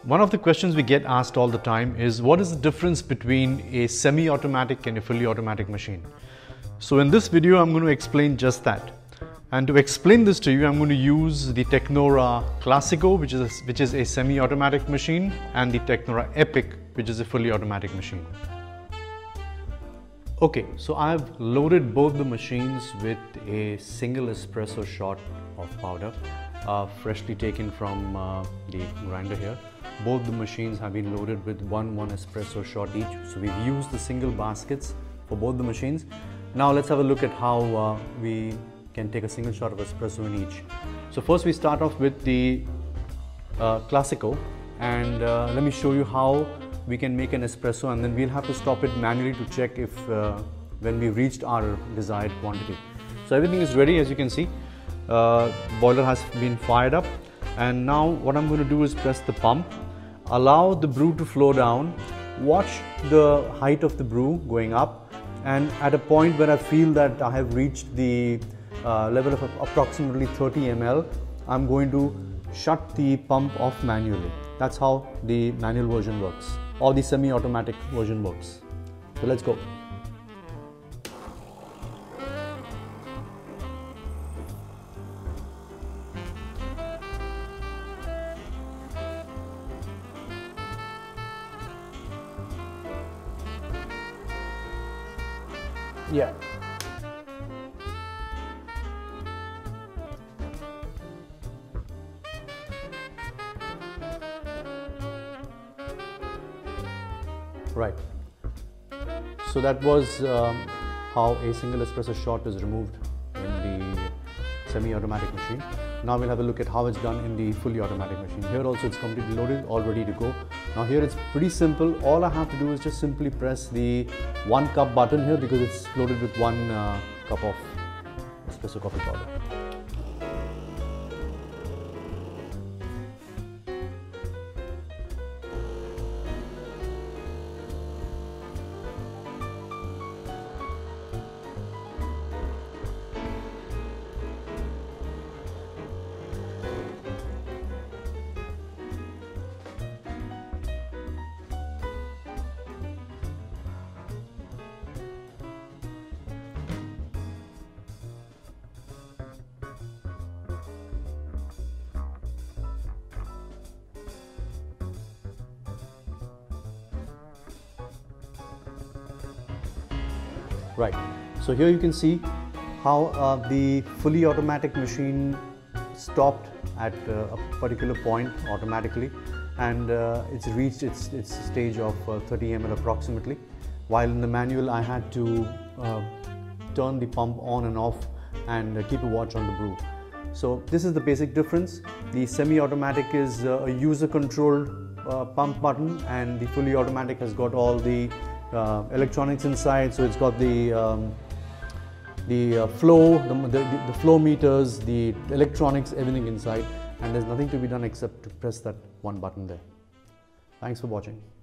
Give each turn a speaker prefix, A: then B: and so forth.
A: One of the questions we get asked all the time is what is the difference between a semi-automatic and a fully automatic machine? So in this video, I'm going to explain just that. And to explain this to you, I'm going to use the Technora Classico, which is a semi-automatic machine, and the Technora Epic, which is a fully automatic machine. Okay, so I've loaded both the machines with a single espresso shot of powder, freshly taken from the grinder here. Both the machines have been loaded with one espresso shot each. So we've used the single baskets for both the machines. Now let's have a look at how we can take a single shot of espresso in each. So first we start off with the Classico, and let me show you how we can make an espresso, and then we'll have to stop it manually to check if when we've reached our desired quantity. So everything is ready, as you can see. Boiler has been fired up, and now what I'm going to do is press the pump, allow the brew to flow down, watch the height of the brew going up, and at a point where I feel that I have reached the level of approximately 30 ml, I'm going to shut the pump off manually. That's how the manual version works, or the semi-automatic version works. So let's go. Yeah. Right. So that was how a single espresso shot is removed in the semi-automatic machine. Now we'll have a look at how it's done in the fully automatic machine. Here also it's completely loaded, all ready to go. Now here it's pretty simple. All I have to do is just simply press the 1 cup button here, because it's loaded with 1 cup of espresso coffee powder. Right, so here you can see how the fully automatic machine stopped at a particular point automatically, and it's reached its stage of 30 ml approximately, while in the manual I had to turn the pump on and off and keep a watch on the brew. So this is the basic difference. The semi-automatic is a user-controlled pump button, and the fully automatic has got all the electronics inside. So it's got the flow, the flow meters, the electronics, everything inside, and there's nothing to be done except to press that one button there. Thanks for watching.